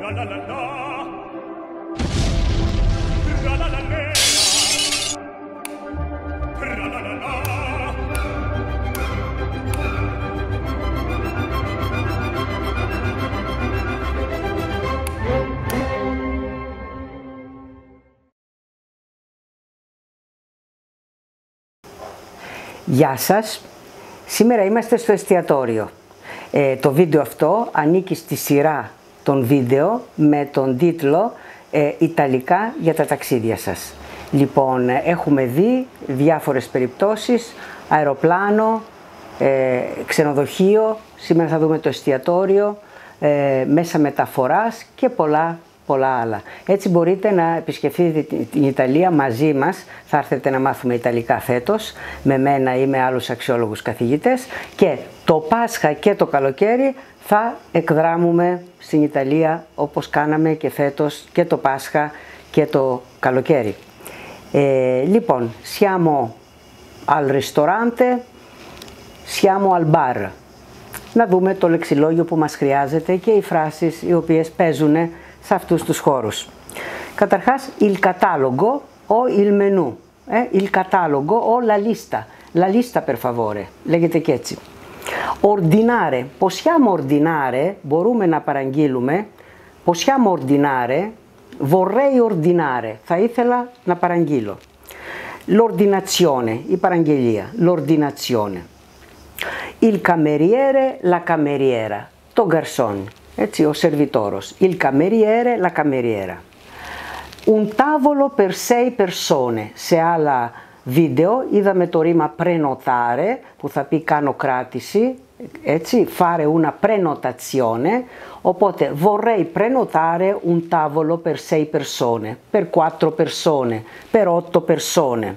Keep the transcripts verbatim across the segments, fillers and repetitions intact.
Γεια σας, σήμερα είμαστε στο εστιατόριο. Ε, το βίντεο αυτό ανήκει στη σειρά των βίντεο με τον τίτλο ε, «Ιταλικά για τα ταξίδια σας». Λοιπόν, έχουμε δει διάφορες περιπτώσεις, αεροπλάνο, ε, ξενοδοχείο, σήμερα θα δούμε το εστιατόριο, ε, μέσα μεταφοράς και πολλά πολλά άλλα. Έτσι μπορείτε να επισκεφτείτε την Ιταλία μαζί μας, θα έρθετε να μάθουμε Ιταλικά φέτος, με μένα ή με άλλους αξιόλογους καθηγητές, και το Πάσχα και το καλοκαίρι θα εκδράμουμε στην Ιταλία όπως κάναμε και φέτος και το Πάσχα και το καλοκαίρι. Ε, λοιπόν, siamo al ristorante, siamo al bar. Να δούμε το λεξιλόγιο που μας χρειάζεται και οι φράσεις οι οποίες παίζουν σε αυτούς τους χώρους. Καταρχάς, il catalogo o il menù. Ε, il catalogo o la lista. La lista per favore. Λέγεται και έτσι. Ordinare. Possiamo ordinare. Μπορούμε να παραγγείλουμε. Possiamo ordinare. Vorrei ordinare. Θα ήθελα να παραγγείλω. L'ordinazione. Η παραγγελία. L'ordinazione. Il cameriere, la cameriera. Το garçon. Έτσι, ο σερβιτόρος. Il cameriere, la cameriera. Un tavolo per sei persone. Σε άλλα βίντεο είδαμε το ρήμα prenotare, που θα πει κάνω κράτηση, έτσι, fare una prenotazione. Οπότε, vorrei prenotare un tavolo per sei persone, per quattro persone, per otto persone.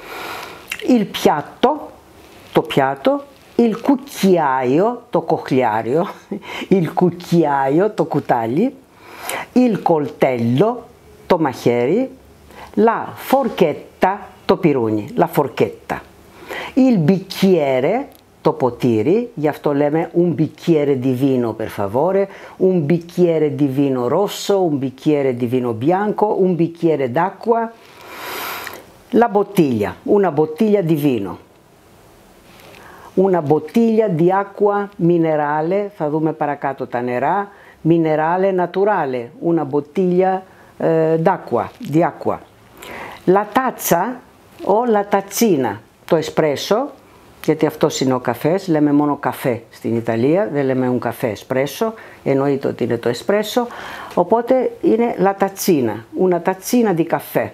Il piatto, το πιάτο. Il cucchiaio, το κοχλιάριο, il cucchiaio, το κουτάλι, il coltello, το μαχαίρι, la forchetta, το πιρούνι, la forchetta, il bicchiere, το ποτήρι, γι' αυτό λέμε un bicchiere di vino per favore, un bicchiere di vino rosso, un bicchiere di vino bianco, un bicchiere d'acqua, la bottiglia, una bottiglia di vino. Una bottiglia di acqua minerale, θα δούμε παρακάτω τα νερά, minerale naturale, una bottiglia eh, d'acqua, di acqua. La tazza o la tazzina, το espresso, γιατί αυτός είναι ο καφές, λέμε μόνο καφέ στην Ιταλία, δεν λέμε un καφέ espresso, εννοείται ότι είναι το espresso, οπότε είναι la tazzina, una tazzina di caffè.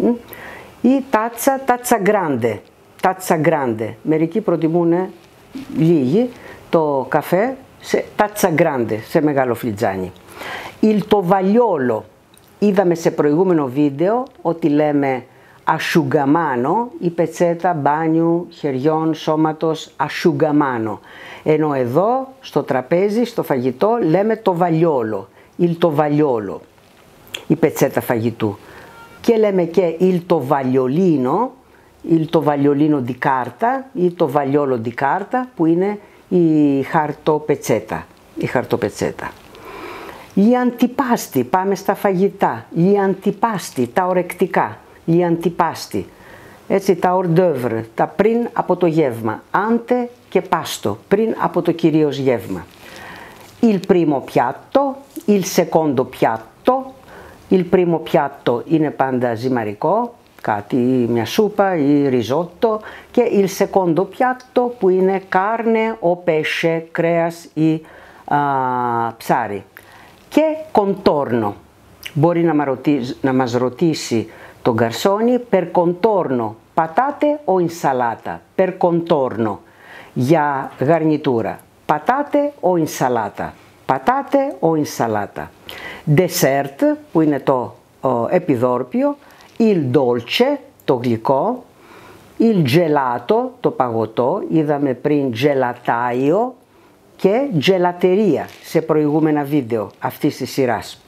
Ή tazza, tazza grande. Tazza grande. Μερικοί προτιμούν λίγοι το καφέ σε tazza grande, σε μεγάλο φλιτζάνι. Il tovagliolo. Είδαμε σε προηγούμενο βίντεο ότι λέμε asciugamano, η πετσέτα μπάνιου, χεριών, σώματος, asciugamano. Ενώ εδώ στο τραπέζι, στο φαγητό, λέμε tovagliolo, il tovagliolo, η πετσέτα φαγητού. Και λέμε και il tovagliolino, il tovagliolino di carta ή το tovagliolo di carta, που είναι η χαρτοπετσέτα, η χαρτοπετσέτα. Gli antipasti, πάμε στα φαγητά. Gli antipasti, τα ορεκτικά. Gli antipasti, έτσι, τα hors d'oeuvre, τα πριν από το γεύμα. Ante και pasto, πριν από το κυρίως γεύμα. Il primo piatto, il secondo piatto. Il primo piatto είναι πάντα ζυμαρικό, κάτι, μια σούπα ή ριζότο, και il secondo piatto που είναι carne o pesce, κρέας ή α, ψάρι. Και contorno, μπορεί να, ρωτήσει, να μας ρωτήσει το γκαρσόνι, per contorno, πατάτε o insalata, per contorno, για γαρνιτούρα, πατάτε o insalata, πατάτε o insalata. Dessert, που είναι το ο, επιδόρπιο, il dolce, το γλυκό, il gelato, το παγωτό, είδαμε πριν gelataio, και gelateria σε προηγούμενα βίντεο αυτής της σειράς.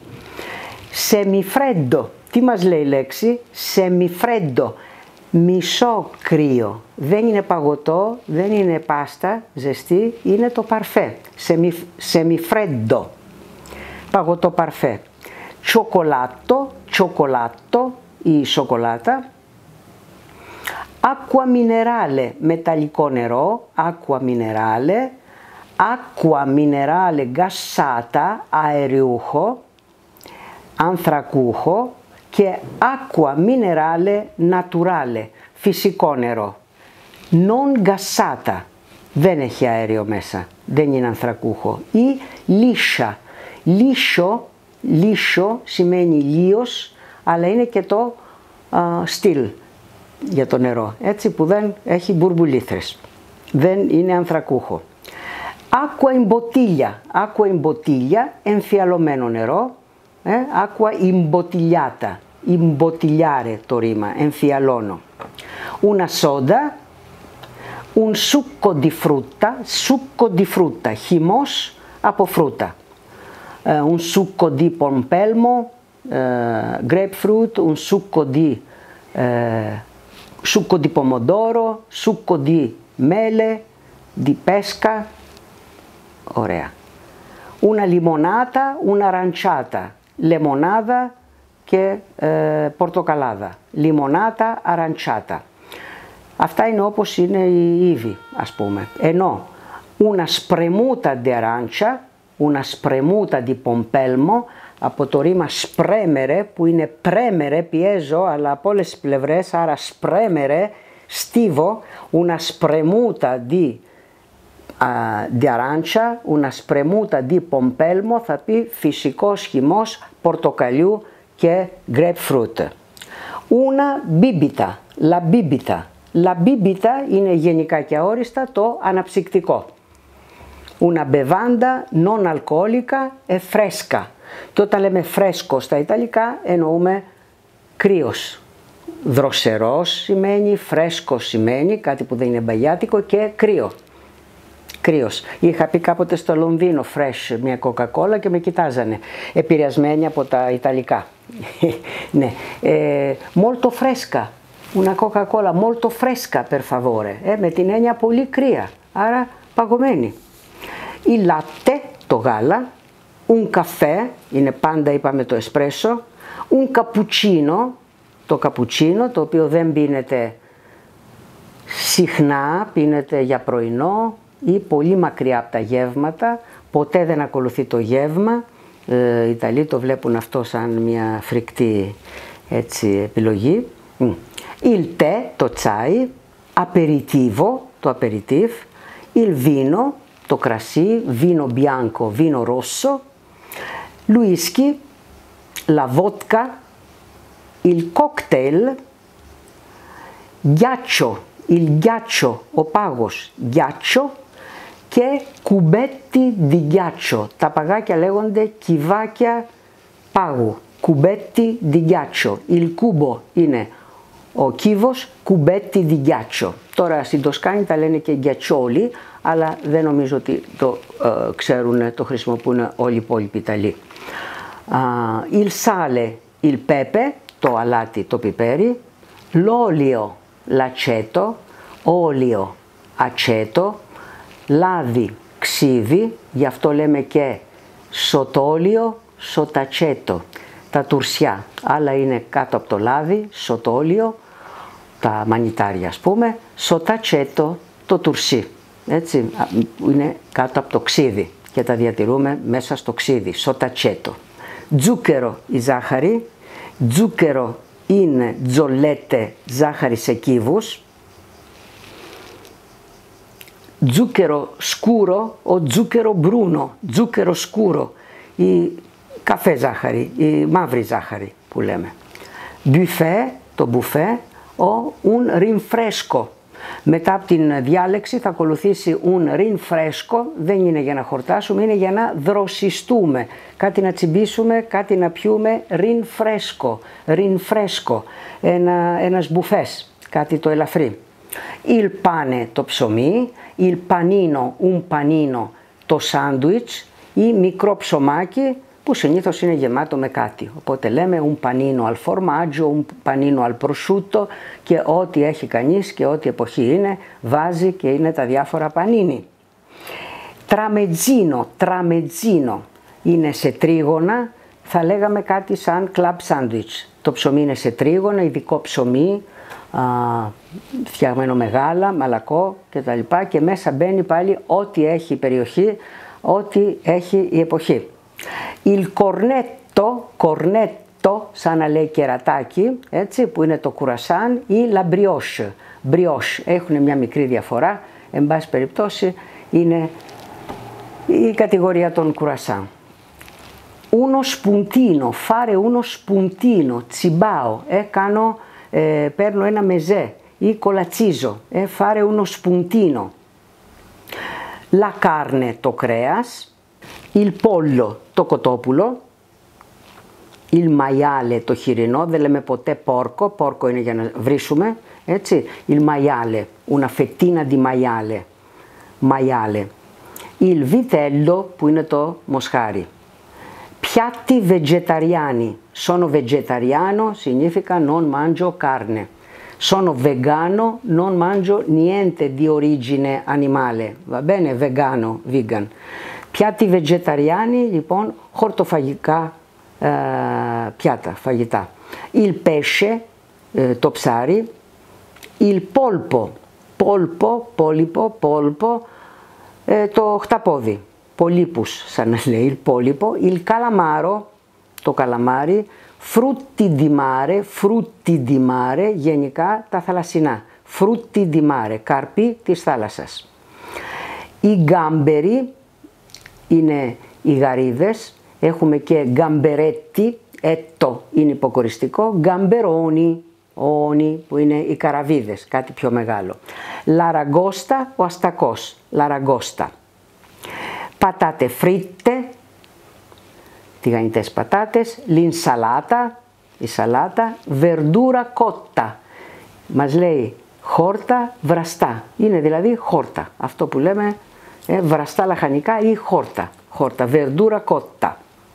Semifreddo, τι μας λέει η λέξη? Semifreddo, μισό κρύο, δεν είναι παγωτό, δεν είναι πάστα ζεστή, είναι το παρφέ, Semif, semifreddo, παγωτό παρφέ. cioccolato, cioccolato, η σοκολάτα. Acqua minerale, μεταλλικό νερό, acqua minerale. Acqua minerale gassata, αεριούχο, ανθρακούχο. Και acqua minerale naturale, φυσικό νερό. Non gassata, δεν έχει αέριο μέσα, δεν είναι ανθρακούχο. Ή λίσσα, λίσο, λίσο σημαίνει λίος, αλλά είναι και το α, στυλ για το νερό, έτσι, που δεν έχει μπουρμπουλήθρες, δεν είναι ανθρακούχο. Acqua in bottiglia, acqua in bottiglia, εμφιαλωμένο νερό. Ε, acqua imbottigliata, imbottigliare το ρήμα, εμφιαλώνω. Una soda, un succo di frutta, succo di frutta, χυμός από φρούτα. Ε, un succo di pompelmo, ε, grapefruit, un succo di, ε, succo di pomodoro, succo di mele, di pesca. Ωραία. Una limonata, una aranciata, λεμονάδα και ε, πορτοκαλάδα. Λιμονάτα, αραντσάτα. Αυτά είναι όπως είναι οι ήδη, ας πούμε. Ενώ una spremuta di arancia, una spremuta di pompelmo, από το ρήμα spremere, που είναι πρέμερε, πιέζω, αλλά από όλες τις πλευρές, άρα spremere, στίβο, una spremuta di di arancia, una spremuta di pompelmo, θα πει φυσικός χυμός πορτοκαλιού και grapefruit. Una bibita, la bibita. La bibita είναι γενικά και αόριστα το αναψυκτικό. Una bevanda non alcolica e fresca. Και όταν λέμε φρέσκο στα Ιταλικά εννοούμε κρύος. Δροσερός σημαίνει, φρέσκο σημαίνει, κάτι που δεν είναι μπαγιάτικο, και κρύο. Κρύος. Είχα πει κάποτε στο Λονδίνο fresh μια κοκακόλα και με κοιτάζανε, επηρεασμένοι από τα Ιταλικά. Ναι. Ε, molto fresca, una Coca-Cola molto fresca per favore, ε, με την έννοια πολύ κρύα, άρα παγωμένη. Η latte, το γάλα, un caffè, είναι πάντα είπαμε το εσπρέσο, un cappuccino, το καπουτσίνο, το οποίο δεν πίνεται συχνά, πίνεται για πρωινό ή πολύ μακριά από τα γεύματα, ποτέ δεν ακολουθεί το γεύμα. Ε, οι Ιταλοί το βλέπουν αυτό σαν μια φρικτή, έτσι, επιλογή. Il tè, το τσάι, aperitivo, το aperitif, il vino, το κρασί, vino bianco, vino rosso, l'whisky, la vodka, il cocktail, ghiaccio, il ghiaccio, ο πάγος, ghiaccio, και κουμπέτι di ghiaccio. Τα παγάκια λέγονται κυβάκια πάγου. Κουμπέτι di ghiaccio. Il cubo είναι ο κύβος, κουμπέτι di ghiaccio. Τώρα στην Τοσκάνη τα λένε και γκιατσόλι, αλλά δεν νομίζω ότι το ε, ξέρουν, το χρησιμοποιούν όλοι οι υπόλοιποι Ιταλοί. Uh, il sale, il pepe, το αλάτι, το πιπέρι. L'olio, l'aceto, olio, aceto. Λάδι, ξύδι, γι' αυτό λέμε και σοτόλιο, σοτατσέτο. Τα τουρσιά, άλλα είναι κάτω από το λάδι, σοτόλιο, τα μανιτάρια ας πούμε, σοτατσέτο, το τουρσί, έτσι, είναι κάτω από το ξύδι και τα διατηρούμε μέσα στο ξύδι, σοτατσέτο. Τζούκερο, η ζάχαρη, τζούκερο είναι τζολέτε, ζάχαρη σε κύβους. Zucchero scuro o zucchero bruno, zucchero scuro, η καφέ ζάχαρη, η μαύρη ζάχαρη που λέμε. Buffet, το μπουφέ, ο un rinfresco. Μετά από την διάλεξη θα ακολουθήσει un rinfresco, δεν είναι για να χορτάσουμε, είναι για να δροσιστούμε. Κάτι να τσιμπήσουμε, κάτι να πιούμε, rinfresco, rinfresco, ένα, ένας μπουφές, κάτι το ελαφρύ. Il pane, το ψωμί, il panino, un panino, το σάντουιτς ή μικρό ψωμάκι που συνήθως είναι γεμάτο με κάτι. Οπότε λέμε un panino al formaggio, un panino al prosciutto και ό,τι έχει κανείς και ό,τι εποχή είναι βάζει και είναι τα διάφορα πανίνι. Τραμετζίνο, τραμετζίνο είναι σε τρίγωνα, θα λέγαμε κάτι σαν club sandwich. Το ψωμί είναι σε τρίγωνα, ειδικό ψωμί, α, φτιαγμένο με γάλα, μαλακό κτλ. Και μέσα μπαίνει πάλι ό,τι έχει η περιοχή, ό,τι έχει η εποχή. Il cornetto, cornetto, σαν να λέει κερατάκι, έτσι, που είναι το κουρασάν, ή la brioche. Brioche έχουν μια μικρή διαφορά, εν πάση περιπτώσει είναι η κατηγορία των κουρασάν. Uno spuntino, fare uno spuntino, τσιμπάω, ε, κάνω, ε, παίρνω ένα μεζέ ή κολατσίζω, ε, fare uno spuntino. La carne, το κρέας, il pollo, το κοτόπουλο, il maiale, το χοιρινό, δεν λέμε ποτέ πόρκο, πόρκο είναι για να βρίσουμε, έτσι, il maiale, una fettina di maiale, maiale, il vitello, που είναι το μοσχάρι. Piatti vegetariani, sono vegetariano, significa non mangio carne. Sono vegano, non mangio niente di origine animale. Va bene, vegano, vegan. Piatti vegetariani, λοιπόν, χορτοφαγικά ε, πιάτα, φαγητά. Il pesce, ε, το ψάρι. Il polpo, polpo, πόλιπο, polpo, ε, το χταπόδι. Πολύπους, σαν να λέει, il pollipo. Il calamaro, το καλαμάρι. Frutti di mare, frutti di mare, γενικά τα θαλασσινά. Frutti di mare, καρπί της θάλασσας. Οι γκάμπεροι είναι οι γαρίδες. Έχουμε και γκαμπερέτι, έτο είναι υποκοριστικό. Γκαμπερόνι, όνι, που είναι οι καραβίδες, κάτι πιο μεγάλο. Λαραγκώστα, ο αστακός, λαραγκώστα. Πατάτε φρίτε, τηγανιτές πατάτες, l'insalata, η σαλάτα, verdura cotta, μας λέει χόρτα βραστά, είναι δηλαδή χόρτα, αυτό που λέμε ε, βραστά λαχανικά ή χόρτα, χόρτα, verdura cotta.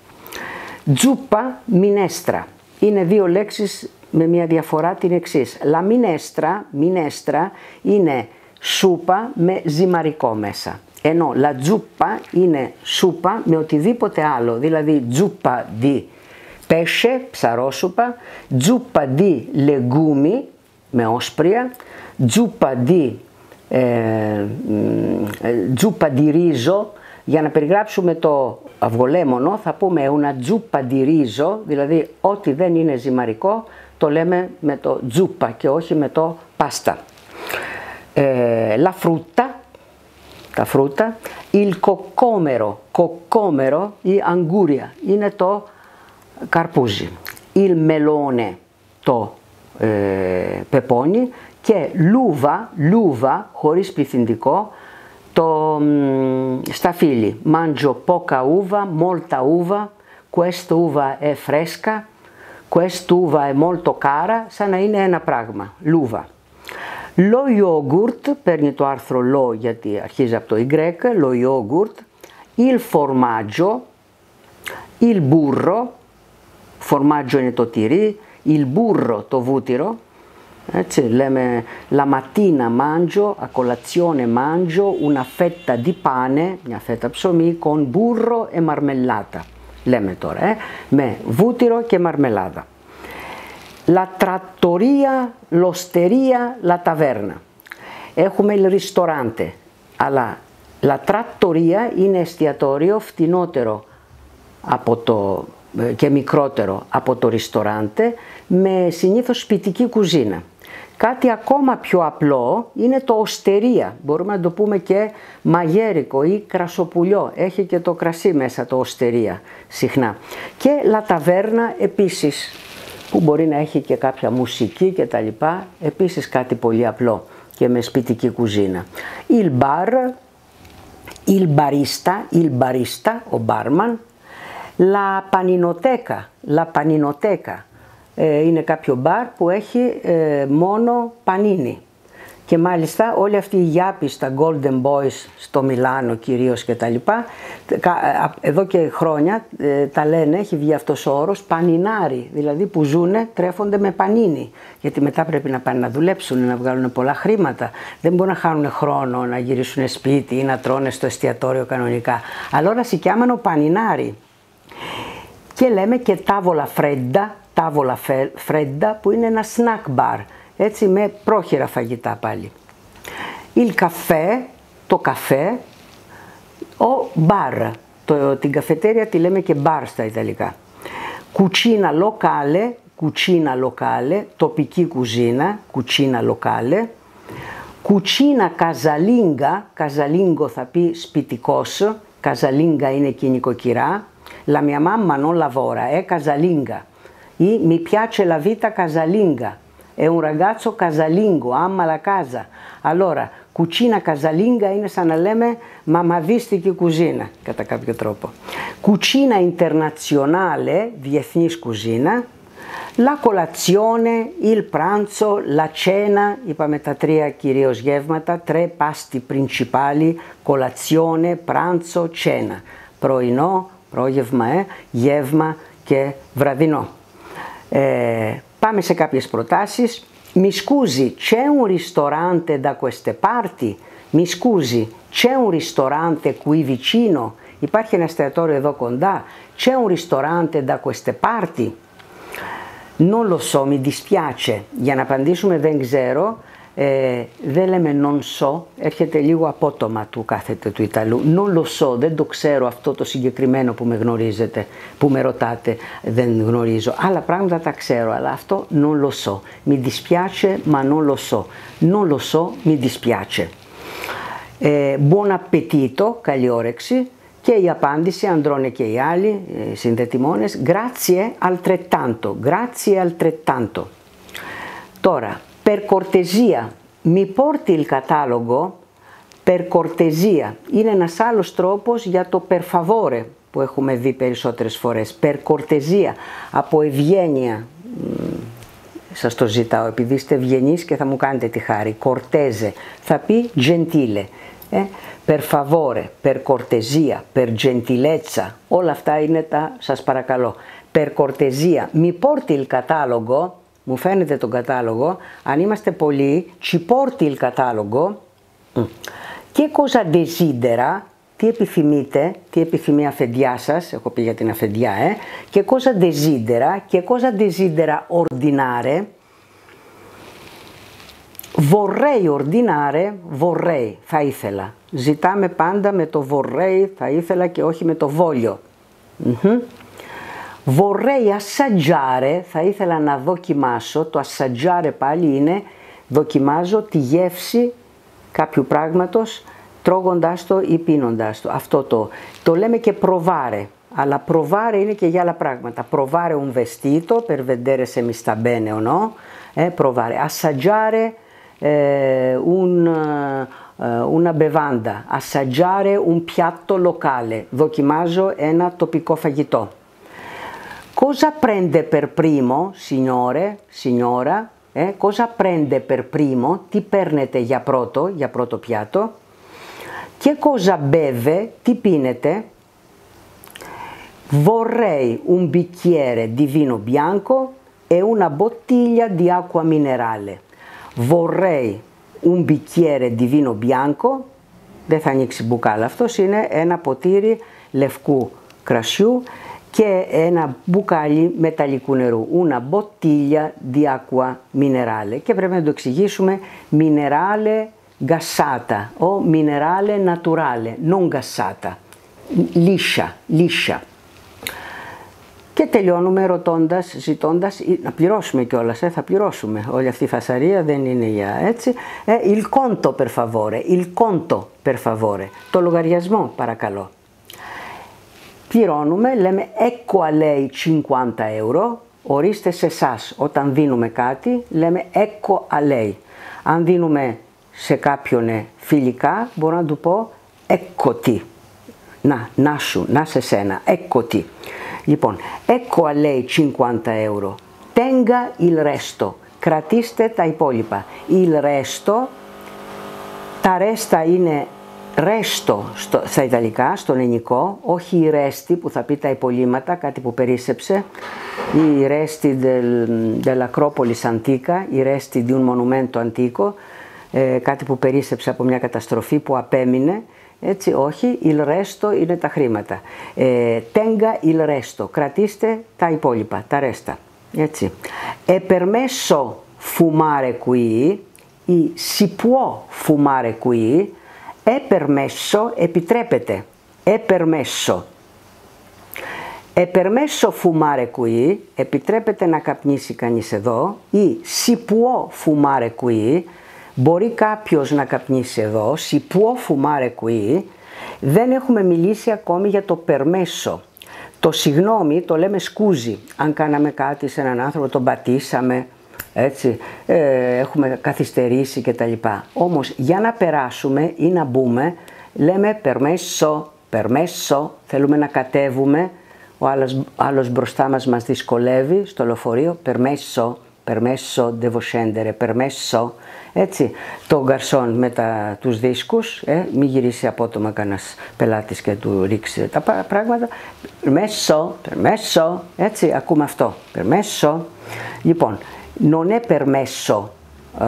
Τζούπα, μινέστρα, είναι δύο λέξεις με μια διαφορά την εξής. La minestra, minestra είναι σούπα με ζυμαρικό μέσα. Ενώ la ζούπα είναι σούπα με οτιδήποτε άλλο, δηλαδή ζούπα di pesce, ψαρόσουπα, ζούπα di legumi με όσπρια, ζούπα di, ε, ζούπα di riso, για να περιγράψουμε το αυγολέμονο θα πούμε una ζούπα di riso, δηλαδή ό,τι δεν είναι ζυμαρικό το λέμε με το ζούπα και όχι με το πάστα. Ε, la frutta, τα φρούτα, il coccomero, coccomero ή αγκούρια, είναι το καρπούζι. Il melone, το ε, πεπόνι και λούβα, λούβα χωρίς πληθυντικό, το μ, σταφύλι. Mangio poca uva, molta uva, quest'uva è fresca, quest'uva è molto cara, σαν να είναι ένα πράγμα, λούβα. Lo yogurt, παίρνει το άρθρο lo γιατί αρχίζει από το y, lo yogurt, il formaggio, il burro, formaggio είναι το τυρί, il burro το βούτυρο, έτσι λέμε la mattina mangio, a colazione mangio una fetta di pane, μια φέτα ψωμί, con burro e marmellata, λέμε τώρα, ε, με βούτυρο και μαρμελάδα. La trattoria, l'osteria, la taverna. Έχουμε il ristorante, αλλά la trattoria είναι εστιατόριο φτηνότερο από το, και μικρότερο από το ριστοράντε, με συνήθως σπιτική κουζίνα. Κάτι ακόμα πιο απλό είναι το οστερία, μπορούμε να το πούμε και μαγέρικο ή κρασοπουλιό, έχει και το κρασί μέσα το οστερία συχνά. Και la taverna επίσης, που μπορεί να έχει και κάποια μουσική και τα λοιπά, επίσης κάτι πολύ απλό και με σπιτική κουζίνα. Il bar, il barista, il barista, ο barman, la paninoteca, la paninoteca, ε, είναι κάποιο μπαρ που έχει ε, μόνο πανίνι. Και μάλιστα όλοι αυτοί οι γιάποι στα Golden Boys στο Μιλάνο κυρίως και τα λοιπά, εδώ και χρόνια ε, τα λένε, έχει βγει αυτός ο όρος πανινάρι, δηλαδή που ζουνε, τρέφονται με πανίνι, γιατί μετά πρέπει να πάνε να δουλέψουν, να βγάλουν πολλά χρήματα, δεν μπορούν να χάνουν χρόνο να γυρίσουν σπίτι ή να τρώνε στο εστιατόριο κανονικά, allora si chiamano πανινάρι. Και Και λέμε και τάβολα φρέντα, τάβολα φρέντα που είναι ένα snack bar, έτσι με πρόχειρα φαγητά πάλι. Il caffè, το καφέ, ο bar, το, την καφετέρια τη λέμε και bar στα Ιταλικά. Κουτσίνα locale, κουτσίνα locale, τοπική κουζίνα, κουτσίνα locale. Κουτσίνα casalinga, casalingo θα πει σπιτικός, casalinga είναι και η νοικοκυρά. La mia mamma non lavora, è casalinga. Ή mi piace la vita casalinga, è un ragazzo casalingo, ama la casa. Allora, κουτσίνα casalinga είναι σαν να λέμε μαμαδίστικη κουζίνα, κατά κάποιο τρόπο. Κουτσίνα internazionale, διεθνής κουζίνα. La colazione, il pranzo, la cena, είπαμε τα τρία κυρίως γεύματα, tre pasti principali, colazione, pranzo, cena. Πρωινό, πρόγευμα, ε, γεύμα και βραδινό. Ε, πάμε σε κάποιες προτάσεις. Mi scusi, c'è un ristorante da queste parti? Mi scusi, c'è un ristorante qui vicino? Υπάρχει ένα εστιατόριο εδώ κοντά? C'è un ristorante da queste parti? Non lo so, mi dispiace. Για να απαντήσουμε δεν ξέρω, ε, δεν λέμε non so, έρχεται λίγο απότομα του κάθετε του Ιταλού. Non lo so, δεν το ξέρω αυτό το συγκεκριμένο που με γνωρίζετε, που με ρωτάτε, δεν γνωρίζω. Άλλα πράγματα τα ξέρω, αλλά αυτό non lo so. Mi dispiace, ma non lo so. Non lo so, mi dispiace. Ε, buon appetito, καλή όρεξη. Και η απάντηση, αντρώνε και οι άλλοι οι συνδετημόνες, grazie altrettanto, grazie altrettanto. Τώρα, per cortesia, mi porti il catalogo? Per cortesia, είναι ένας άλλος τρόπος για το per favore που έχουμε δει περισσότερες φορές. Per cortesia, από ευγένεια, σας το ζητάω επειδή είστε ευγενείς και θα μου κάνετε τη χάρη. Cortese, θα πει gentile. Ε, per favore, per cortesia, per gentilezza, όλα αυτά είναι τα σας παρακαλώ. Per cortesia, mi porti il catalogo, μου φαίνεται τον κατάλογο, αν είμαστε πολλοί, ci porti il catalogo. Και cosa desidera, τι επιθυμείτε, τι επιθυμεί αφεντιά σας, έχω πει για την αφεντιά, ε, και cosa desidera, και cosa desidera ordinare. Vorrei ordinare, vorrei, θα ήθελα. Ζητάμε πάντα με το vorrei, θα ήθελα και όχι με το voglio. Mm-hmm. Vorrei assaggiare, θα ήθελα να δοκιμάσω, το assaggiare πάλι είναι δοκιμάζω τη γεύση κάποιου πράγματος τρώγοντάς το ή πίνοντάς το. Αυτό το, το λέμε και provare, αλλά provare είναι και για άλλα πράγματα. Provare un vestito, per vedere se mi sta bene o no, eh, provare. Assaggiare eh, un, uh, una bevanda, assaggiare un piatto locale, δοκιμάζω ένα τοπικό φαγητό. Cosa prende per primo, signore, signora, eh, cosa prende per primo, τι παίρνετε για πρώτο, για πρώτο πιάτο, και cosa beve, τι πίνετε, vorrei un bicchiere di vino bianco e una bottiglia di acqua minerale. Vorrei un bicchiere di vino bianco, δεν θα ανοίξει μπουκάλα, αυτός είναι ένα ποτήρι λευκού κρασιού και ένα μπουκάλι μεταλλικού νερού, una bottiglia di acqua minerale, και πρέπει να το εξηγήσουμε minerale gassata o minerale naturale, non gassata, liscia, liscia. Και τελειώνουμε ρωτώντας, ζητώντας, να πληρώσουμε κιόλας, ε, θα πληρώσουμε, όλη αυτή η φασαρία δεν είναι για έτσι. Ε, il conto per favore, il conto per favore, το λογαριασμό παρακαλώ. Πληρώνουμε, λέμε ecco a lei cinquanta euro, ορίστε σε εσάς. Όταν δίνουμε κάτι, λέμε ecco a lei. Αν δίνουμε σε κάποιον φιλικά, μπορώ να του πω eccoti. Να, να σου, να σε σένα, eccoti. Λοιπόν, ecco a lei cinquanta euro. Tenga il resto. Κρατήστε τα υπόλοιπα. Il resto, τα ρέστα είναι ρέστο στο, στα Ιταλικά, στον ελληνικό, όχι η ρέστη που θα πει τα υπολείμματα, κάτι που περίσσεψε, ή η ρέστη dell'Acropolis Antica, η ρέστη di un monumento antico, ε, κάτι που περίσσεψε από μια καταστροφή που απέμεινε, έτσι, όχι, il resto είναι τα χρήματα. Ε, tenga il resto, κρατήστε τα υπόλοιπα, τα ρέστα. Έτσι. È permesso fumare qui, ή si può fumare qui, è permesso, επιτρέπεται, è permesso. È permesso fumare qui, επιτρέπεται να καπνίσει κανείς εδώ, ή si può fumare qui, μπορεί κάποιος να καπνίσει εδώ, si può fumare qui. Δεν έχουμε μιλήσει ακόμη για το permesso. Το συγγνώμη το λέμε σκούζι. Αν κάναμε κάτι σε έναν άνθρωπο, τον πατήσαμε, έτσι, ε, έχουμε καθυστερήσει κτλ. Όμως για να περάσουμε ή να μπούμε, λέμε permesso, permesso, θέλουμε να κατέβουμε, ο άλλος, άλλος μπροστά μας μας δυσκολεύει στο λεωφορείο, permesso, permesso, devo scendere, permesso. Έτσι, το γκαρσόν με τα, τους δίσκους, ε, μην γυρίσει απότομα κανένας πελάτης και του ρίξει τα πράγματα. Permesso, permesso, έτσι, ακούμε αυτό, permesso. Λοιπόν, non è permesso uh,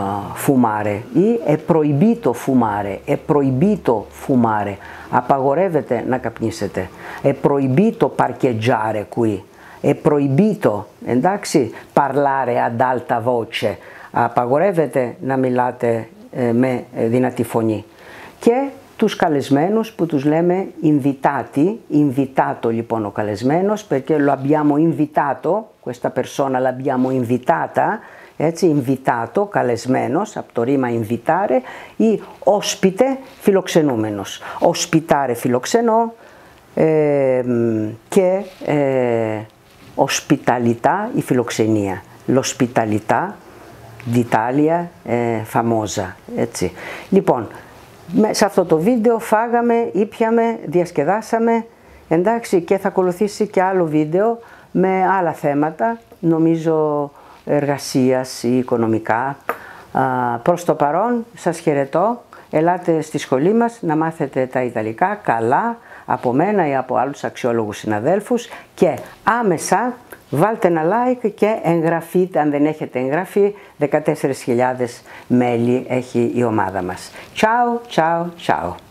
fumare ή è proibito fumare, è proibito fumare, απαγορεύεται να καπνίσετε, è proibito parcheggiare qui, è proibito, εντάξει, parlare ad alta voce, απαγορεύεται να μιλάτε ε, με δυνατή φωνή. Και τους καλεσμένους που τους λέμε invitati, invitato λοιπόν ο καλεσμένος, perché lo abbiamo invitato, questa persona l'abbiamo invitata, έτσι, invitato, καλεσμένος, από το ρήμα invitare, ή ospite, φιλοξενούμενος. Ospitare, φιλοξενώ, ε, και ε, ospitalità, η φιλοξενία. L'ospitalità d'Italia ε, famosa, έτσι. Λοιπόν, σε αυτό το βίντεο φάγαμε, ήπιαμε, διασκεδάσαμε, εντάξει, και θα ακολουθήσει και άλλο βίντεο με άλλα θέματα, νομίζω εργασίας ή οικονομικά. Α, προς το παρόν σας χαιρετώ, ελάτε στη σχολή μας να μάθετε τα Ιταλικά καλά από μένα ή από άλλους αξιόλογους συναδέλφους και άμεσα βάλτε ένα like και εγγραφείτε αν δεν έχετε εγγραφεί, δεκατέσσερις χιλιάδες μέλη έχει η ομάδα μας. Ciao, ciao, ciao.